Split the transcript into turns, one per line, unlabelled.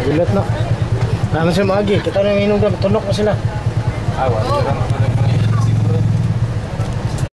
Nagulat na. Naman sila maagi. Kita na yung hinugam. Tunok na sila.
Wala.